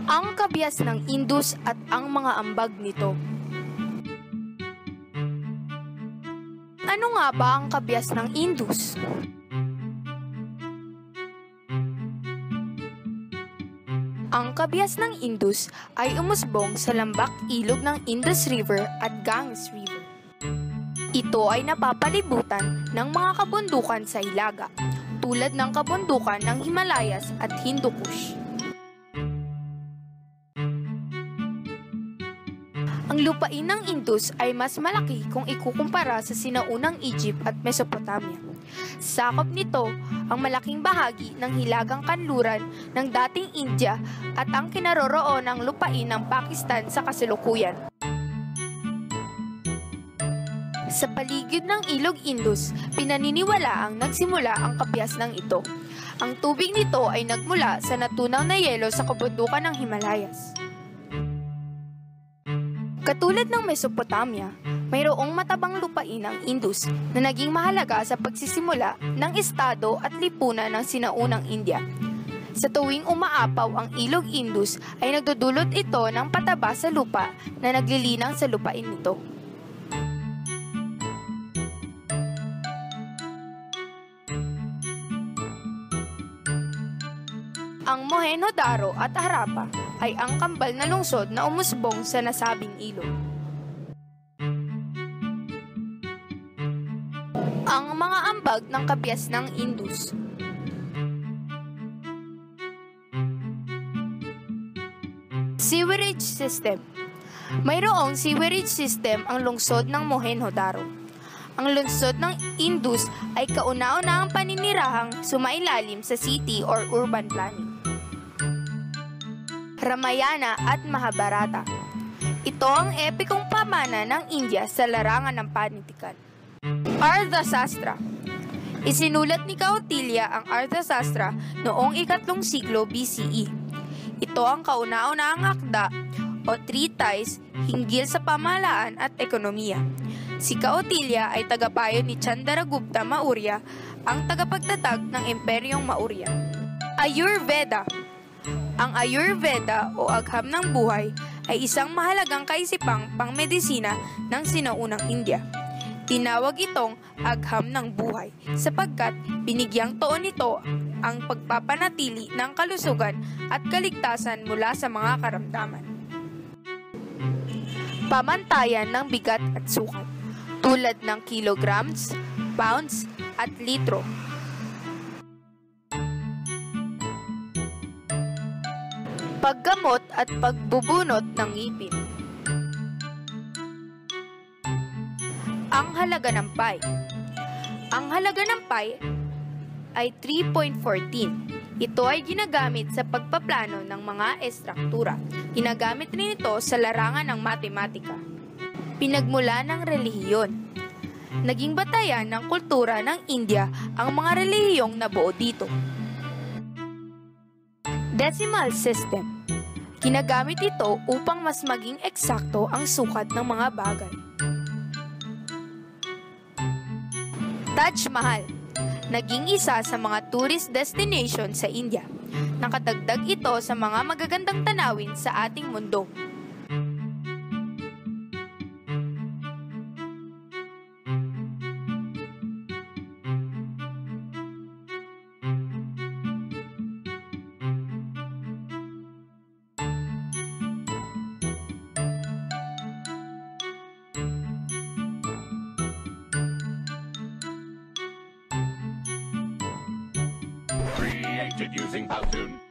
Ang kabias ng Indus at ang mga ambag nito. Ano nga ba ang kabias ng Indus? Ang kabias ng Indus ay umusbong sa lambak ilog ng Indus River at Ganges River. Ito ay napapalibutan ng mga kabundukan sa hilaga, tulad ng kabundukan ng Himalayas at Hindu Kush. Ang lupain ng Indus ay mas malaki kung ikukumpara sa sinaunang Egypt at Mesopotamia. Sakop nito ang malaking bahagi ng hilagang kanluran ng dating India at ang kinaroroon ng lupain ng Pakistan sa kasalukuyan. Sa paligid ng ilog Indus, pinaniniwalaang nagsimula ang kabias ng ito. Ang tubig nito ay nagmula sa natunaw na yelo sa kabundukan ng Himalayas. Katulad ng Mesopotamia, mayroong matabang lupain ang Indus na naging mahalaga sa pagsisimula ng estado at lipunan ng sinaunang India. Sa tuwing umaapaw ang ilog Indus ay nagdudulot ito ng pataba sa lupa na naglilinang sa lupain nito. Ang Mohenjo-daro at Harappa ay ang kambal na lungsod na umusbong sa nasabing ilog. Ang mga ambag ng kabias ng Indus. Sewerage system. Mayroong sewerage system ang lungsod ng Mohenjo-daro. Ang lungsod ng Indus ay kauna-unahang paninirahang sumailalim sa city or urban planning. Ramayana at Mahabharata. Ito ang epikong pamana ng India sa larangan ng panitikan. Arthasastra. Isinulat ni Kautilya ang Arthasastra noong 3 siglo BCE. Ito ang kauna-unahang akda o treatise hinggil sa pamahalaan at ekonomiya. Si Kautilya ay tagapayo ni Chandragupta Maurya, ang tagapagtatag ng Imperyong Maurya. Ayurveda. Ang Ayurveda o agham ng buhay ay isang mahalagang kaisipang pangmedisina ng sinaunang India. Tinawag itong agham ng buhay sapagkat binigyang toon nito ang pagpapanatili ng kalusugan at kaligtasan mula sa mga karamdaman. Pamantayan ng bigat at sukat tulad ng kilograms, pounds at litro. Paggamot at pagbubunot ng ngipin. Ang halaga ng pi. Ang halaga ng pi ay 3.14. Ito ay ginagamit sa pagpaplano ng mga estruktura. Ginagamit rin ito sa larangan ng matematika. Pinagmula ng relihiyon. Naging batayan ng kultura ng India ang mga relihiyong nabuo dito. Decimal system. Ginagamit ito upang mas maging eksakto ang sukat ng mga bagay. Taj Mahal. Naging isa sa mga tourist destination sa India. Nakadagdag ito sa mga magagandang tanawin sa ating mundo. Created using Powtoon.